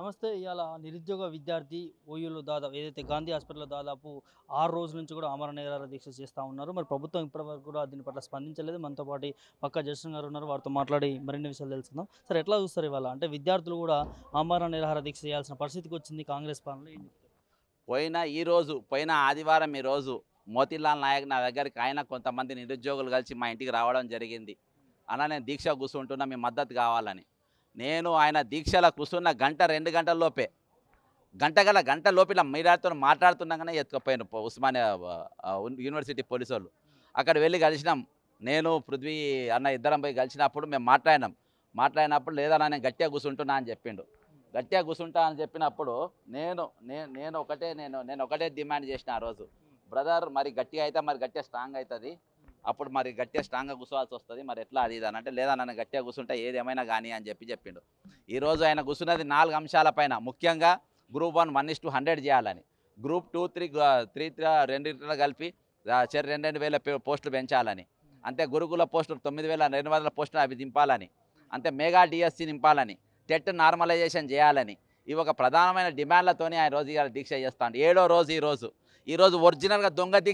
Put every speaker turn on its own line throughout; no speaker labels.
నమస్తే. ఇయాల నిరుద్యోగ విద్యార్థి ఓయూలో దాదాపు ఏదైతే గాంధీ హాస్పిటల్‌లో దాదాపు 6 రోజుల నుంచి కూడా ఆమరణ నిరాహార దీక్ష చేస్తా ఉన్నారు. మరి ప్రభుత్వం ఇప్పటివరకు కూడా దీని పట్ల స్పందించలేదు. మనతో పాటు పక్కా జస్టిన్ గారు ఉన్నారు. వారితో మాట్లాడి మరిన్ని విషయాలు తెలుసుకుందాం. సార్ ఎట్లా చూస్తారు ఇవాళ? అంటే విద్యార్థులు కూడా ఆమరణ నిరాహార దీక్ష చేయాల్సిన పరిస్థితికి వచ్చింది కాంగ్రెస్ పాలనలో. ఏం చెప్తారు?
పోయిన ఆదివారం ఈరోజు మోతీలాల్ నాయక్ నా దగ్గరికి ఆయన కొంతమంది నిరుద్యోగులు కలిసి మా ఇంటికి రావడం జరిగింది. అన్న నేను దీక్ష కూర్చుంటున్నా, మీ మద్దతు కావాలని. నేను ఆయన దీక్షలో కూర్చున్న గంట 2 గంటల లోపే గంట లోపల మీడియాతో మాట్లాడుతున్నాగానే ఎత్తుకుపోయాను ఉస్మానియా యూనివర్సిటీ పోలీసు. అక్కడ వెళ్ళి కలిసినాం. నేను పృథ్వీ అన్న ఇద్దరం పోయి కలిసినప్పుడు మేము మాట్లాడినప్పుడు లేదన్నా నేను గట్టిగా కూర్చుంటున్నా అని చెప్పిండు. గట్టిగా కూర్చుంటా అని చెప్పినప్పుడు నేను ఒకటే డిమాండ్ చేసిన ఆ రోజు, బ్రదర్ మరి గట్టిగా అయితే మరి గట్టిగా స్ట్రాంగ్ అవుతుంది, అప్పుడు మరి గట్టిగా స్ట్రాంగ్గా కూర్చోవాల్సి వస్తుంది, మరి ఎట్లా అది ఇది అని అంటే లేదా నన్ను గట్టిగా కూర్చుంటే ఏదేమైనా కానీ అని చెప్పిండు. ఈరోజు ఆయన కూర్చున్నది 4 అంశాలపైన. ముఖ్యంగా గ్రూప్ 1 1:100 చేయాలని, గ్రూప్ 2 3 రెండింటిలో కలిపి 2,000 పోస్టులు పెంచాలని, అంతే గురుకుల పోస్టులు 9,200 పోస్టులు అవి దింపాలని, అంతే మెగా డిఎస్సి నింపాలని, టెట్ నార్మలైజేషన్ చేయాలని, ఇవి ఒక ప్రధానమైన డిమాండ్లతోనే ఆయన రోజు ఇవాళ దీక్ష చేస్తాను. 7వ రోజు ఈరోజు ఒరిజినల్గా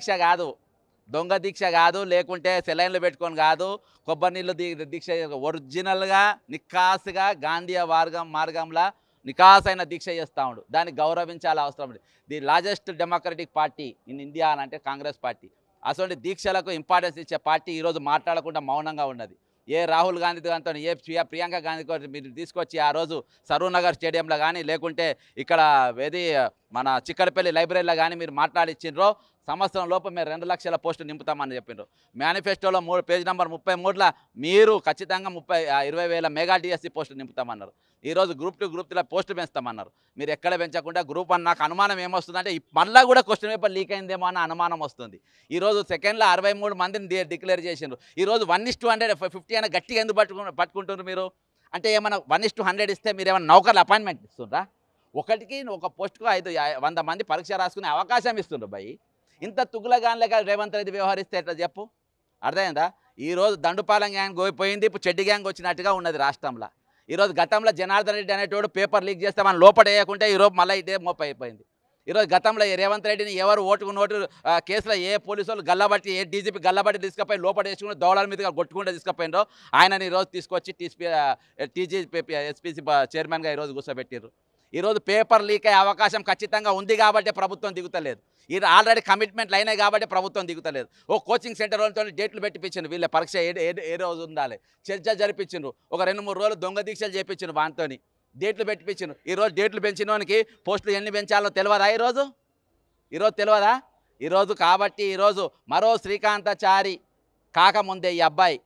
దొంగ దీక్ష కాదు, లేకుంటే సెలైన్లు పెట్టుకొని కాదు, కొబ్బరి నీళ్ళు దీక్ష, ఒరిజినల్గా నిక్కాసుగా గాంధీ మార్గంలో నికాసైన దీక్ష చేస్తూ ఉండు. దాన్ని గౌరవించాల అవసరం ఉంది. The largest democratic party in India అని అంటే కాంగ్రెస్ పార్టీ. అటువంటి దీక్షలకు ఇంపార్టెన్స్ ఇచ్చే పార్టీ ఈరోజు మాట్లాడకుండా మౌనంగా ఉన్నది. ఏ రాహుల్ గాంధీ గారితో, ఏ ప్రియాంక గాంధీ మీరు తీసుకొచ్చి ఆ రోజు సరూనగర్ స్టేడియంలో కానీ, లేకుంటే ఇక్కడ ఏది మన చిక్కడపల్లి లైబ్రరీలో కానీ మీరు మాట్లాడిచ్చిండ్రో, సంవత్సరం లోపు మేము 2 లక్షల పోస్టులు నింపుతామని చెప్పిండ్రు. మేనిఫెస్టోలో పేజ్ నెంబర్ 33లో మీరు ఖచ్చితంగా 20,000 మెగా డిఎస్సి పోస్టులు నింపుతామన్నారు. ఈరోజు గ్రూప్ 2 గ్రూప్ 3 పోస్టులు పెంచుతామన్నారు. మీరు ఎక్కడ పెంచకుండా గ్రూప్ 1 నాకు అనుమానం ఏమొస్తుందంటే మళ్ళీ కూడా క్వశ్చన్ పేపర్ లీక్ అయిందేమో అన్న అనుమానం వస్తుంది. ఈరోజు సెకండ్లో 63 మందిని డిక్లేర్ చేసిండ్రు. ఈరోజు 1:100 50 అయినా గట్టిగా ఎందుకు పట్టుకుంటున్నారు మీరు? అంటే ఏమన్నా 1:100 ఇస్తే మీరు ఏమైనా నౌకర్లు అపాయింట్మెంట్ ఇస్తుండ్రా? ఒకటికి ఒక పోస్టుకు 100 మంది పరీక్ష రాసుకునే అవకాశం ఇస్తుండ్రు భయ్. ఇంత తుగులగాన్లేక రేవంత్ రెడ్డి వ్యవహరిస్తే ఎట్లా చెప్పు? అర్థమైందా? ఈరోజు దండుపాలెం గ్యాంగ్ పోయింది, ఇప్పుడు చెడ్డి గ్యాంగ్ వచ్చినట్టుగా ఉన్నది రాష్ట్రంలో. ఈరోజు గతంలో జనార్దన్ రెడ్డి అనేటోడు పేపర్ లీక్ చేస్తే మనం లోపల వేయకుంటే ఈరోజు మళ్ళీ ఇదే మోప అయిపోయింది. ఈరోజు గతంలో రేవంత్ రెడ్డిని ఎవరు ఓటుకు నోటు కేసులో ఏ పోలీసు వాళ్ళు గల్లబట్టి, ఏ డీజీపీ గల్లబట్టి తీసుకుపోయి లోపల వేసుకుని దోళల మీదుగా కొట్టుకుంటే తీసుకుపోయినరో ఆయనని ఈరోజు తీసుకొచ్చి టీజీపీ ఎస్పీసీ చైర్మన్గా ఈరోజు కూర్చోబెట్టారు. ఈరోజు పేపర్ లీక్ అయ్యే అవకాశం ఖచ్చితంగా ఉంది కాబట్టి ప్రభుత్వం దిగుతలేదు. ఇది ఆల్రెడీ కమిట్మెంట్లు అయినాయి కాబట్టి ప్రభుత్వం దిగుతలేదు. ఓ కోచింగ్ సెంటర్ వాళ్ళతో డేట్లు పెట్టిపించిండ్రు, వీళ్ళ పరీక్ష ఏ రోజు ఉండాలి చర్చ జరిపించిండ్రు. ఒక 2-3 రోజులు దొంగ దీక్షలు చేయించిండ్రు, వానితోని డేట్లు పెట్టిపించిండ్రు. ఈరోజు డేట్లు పెంచినోనికి పోస్టులు ఎన్ని పెంచాలో తెలియదా? ఈరోజు తెలియదా? కాబట్టి ఈరోజు మరో శ్రీకాంతాచారి కాకముందే ఈ అబ్బాయి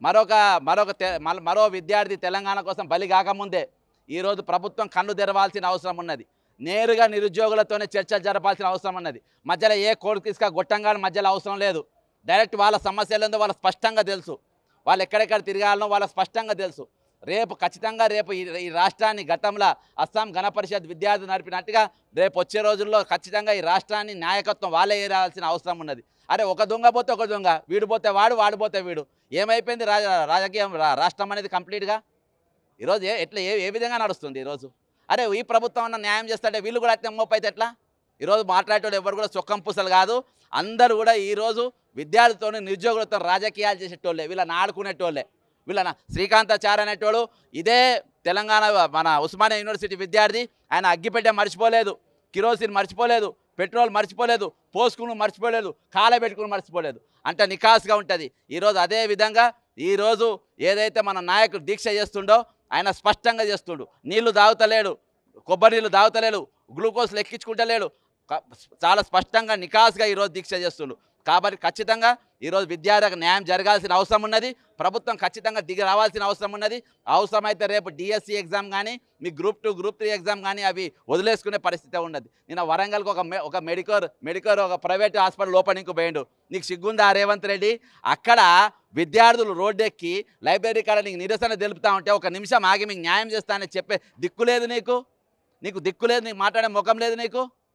మరో విద్యార్థి తెలంగాణ కోసం బలి కాకముందే ఈరోజు ప్రభుత్వం కన్ను తెరవాల్సిన అవసరం ఉన్నది. నేరుగా నిరుద్యోగులతోనే చర్చలు జరపాల్సిన అవసరం ఉన్నది. మధ్యలో ఏ కోర్టు తీసుక గొట్టంగాని మధ్యలో అవసరం లేదు. డైరెక్ట్ వాళ్ళ సమస్యలు ఏందో వాళ్ళకి స్పష్టంగా తెలుసు. వాళ్ళు ఎక్కడెక్కడ తిరగాలనో వాళ్ళకి స్పష్టంగా తెలుసు. ఖచ్చితంగా రేపు ఈ రాష్ట్రాన్ని గతంలో అస్సాం గణపరిషత్ విద్యార్థులు నడిపినట్టుగా రేపు వచ్చే రోజుల్లో ఖచ్చితంగా ఈ రాష్ట్రాన్ని నాయకత్వం వాళ్ళే ఏరాల్సిన అవసరం ఉన్నది. అరే ఒక దొంగ పోతే ఒక దొంగ, వీడు పోతే వాడు పోతే వీడు, ఏమైపోయింది రాజకీయం రాష్ట్రం అనేది కంప్లీట్గా? ఈరోజు ఏ విధంగా నడుస్తుంది ఈరోజు? అరే ఈ ప్రభుత్వం అన్న న్యాయం చేస్తుంటే వీళ్ళు కూడా అట్లా మోపైతే ఎట్లా? ఈరోజు మాట్లాడేటోళ్ళు ఎవరు కూడా చొక్కం పూసలు కాదు. అందరూ కూడా ఈరోజు విద్యార్థులతో నిరుద్యోగులతో రాజకీయాలు చేసేటోళ్ళే, వీళ్ళని ఆడుకునేటోళ్ళే. శ్రీకాంతాచారి అనేటోడు ఇదే తెలంగాణ మన ఉస్మానియా యూనివర్సిటీ విద్యార్థి. ఆయన అగ్గిపెట్టె మర్చిపోలేదు, కిరోసిన్ మర్చిపోలేదు, పెట్రోల్ మర్చిపోలేదు, పోసుకుని మర్చిపోలేదు, కాలబెట్టుకుని మర్చిపోలేదు. అంటే నికాస్గా ఉంటుంది. ఈరోజు అదే విధంగా ఈరోజు ఏదైతే మన నాయకుడు దీక్ష చేస్తుండో ఆయన స్పష్టంగా చేస్తుండు. నీళ్లు తాగుతలేడు, కొబ్బరి నీళ్ళు తాగుతలేడు, గ్లూకోజ్లు ఎక్కించుకుంటలేడు. చాలా స్పష్టంగా నికాస్గా ఈరోజు దీక్ష చేస్తుండు. కాబట్టి ఖచ్చితంగా ఈరోజు విద్యార్థులకు న్యాయం జరగాల్సిన అవసరం ఉన్నది. ప్రభుత్వం ఖచ్చితంగా దిగి రావాల్సిన అవసరం ఉన్నది. అవసరమైతే రేపు డిఎస్సి ఎగ్జామ్ కానీ, మీ గ్రూప్ 2 గ్రూప్ 3 ఎగ్జామ్ కానీ అవి వదిలేసుకునే పరిస్థితి ఉన్నది. నిన్న వరంగల్కి ఒక మెడికల్ ఒక ప్రైవేట్ హాస్పిటల్ ఓపెనింగ్కి పోయిండు. నీకు సిగ్గుందా రేవంత్ రెడ్డి? అక్కడ విద్యార్థులు రోడ్డెక్కి లైబ్రరీ కాడ నీకు నిరసన తెలుపుతా ఉంటే ఒక నిమిషం ఆగి మీకు న్యాయం చేస్తానని చెప్పే దిక్కు లేదు నీకు మాట్లాడే ముఖం లేదు నీకు.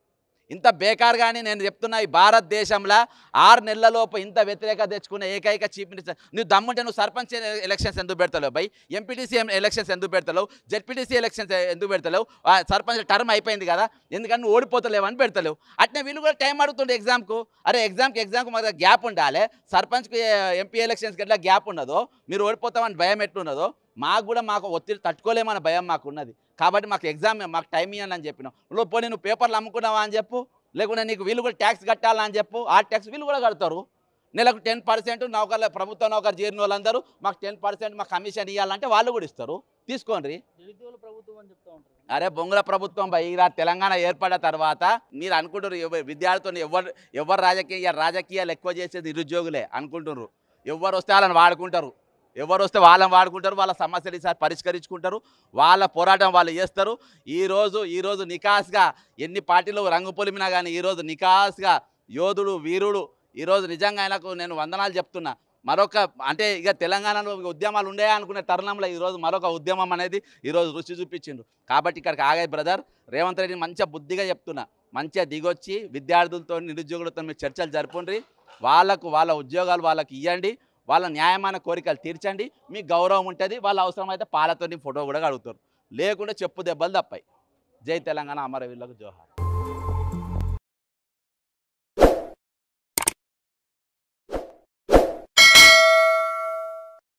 ఇంత బేకార్గాని నేను చెప్తున్నా ఈ భారతదేశంలో 6 నెలలలోపు ఇంత వ్యతిరేకత తెచ్చుకున్న ఏకైక చీఫ్ మినిస్టర్. నువ్వు దమ్ముంటే నువ్వు సర్పంచ్ ఎలక్షన్స్ ఎందుకు పెడతలేవు బై? ఎంపీటీసీ ఎలక్షన్స్ ఎందుకు పెడతలేవు? జెడ్పీటీసీ ఎలక్షన్స్ ఎందుకు పెడతలేవు? సర్పంచ్ టర్మ్ అయిపోయింది కదా, ఎందుకంటే నువ్వు ఓడిపోతలేవు అని పెడతలేవు. అట్నే వీళ్ళు కూడా టైం అడుగుతుండే ఎగ్జామ్కు. అరే ఎగ్జామ్కి మాకు గ్యాప్ ఉండాలి. సర్పంచ్కి ఎంపీ ఎలక్షన్స్కి ఎట్లా గ్యాప్ ఉన్నదో, మీరు ఓడిపోతామని భయం ఎట్లున్నదో మాకు ఒత్తిడి తట్టుకోలేమన్న భయం మాకు ఉన్నది. కాబట్టి మాకు ఎగ్జామ్ మాకు టైం ఇవ్వండి అని చెప్పినాం. పోనీ నువ్వు పేపర్లు అమ్ముకున్నావా అని చెప్పు, లేకుంటే నీకు వీళ్ళు కూడా ట్యాక్స్ కట్టాలని చెప్పు. ఆ ట్యాక్స్ వీళ్ళు కూడా కడతారు. నెలకు 10% నౌకర్లు, ప్రభుత్వ నౌకరు చేరిన వాళ్ళందరూ మాకు 10% మాకు కమిషన్ ఇవ్వాలంటే వాళ్ళు కూడా ఇస్తారు. తీసుకోండి. అరే బొంగుల ప్రభుత్వం బయట తెలంగాణ ఏర్పడిన తర్వాత మీరు అనుకుంటారు విద్యార్థులను ఎవరు రాజకీయాలు ఎక్కువ చేసేది నిరుద్యోగులే అనుకుంటున్నారు. ఎవరు వస్తే వాళ్ళని వాడుకుంటారు, ఎవరు వస్తే వాళ్ళని వాడుకుంటారు, వాళ్ళ సమస్యలు ఈసారి పరిష్కరించుకుంటారు, వాళ్ళ పోరాటం వాళ్ళు చేస్తారు. ఈరోజు నికాస్గా ఎన్ని పార్టీలు రంగు పొలిమినా కానీ ఈరోజు నికాస్గా యోధుడు వీరుడు ఈరోజు నిజంగా ఆయనకు నేను వందనాలు చెప్తున్నా. మరొక అంటే ఇక తెలంగాణలో ఉద్యమాలు ఉండే అనుకునే తరుణంలో ఈరోజు మరొక ఉద్యమం అనేది ఈరోజు రుచి చూపించిండు. కాబట్టి ఇక్కడికి ఆగాయి బ్రదర్. రేవంత్ రెడ్డి మంచిగా బుద్ధిగా చెప్తున్నా, మంచిగా దిగొచ్చి విద్యార్థులతో నిరుద్యోగులతో మీరు చర్చలు జరుపుండ్రి. వాళ్ళ ఉద్యోగాలు వాళ్ళకి ఇవ్వండి, వాళ్ళ న్యాయమైన కోరికలు తీర్చండి. మీకు గౌరవం ఉంటుంది. వాళ్ళ అవసరమైతే పాలతోని ఫోటో కూడా అడుగుతారు, లేకుంటే చెప్పు దెబ్బలు తప్పాయి. జై తెలంగాణ, అమరవీరులకు జోహార్.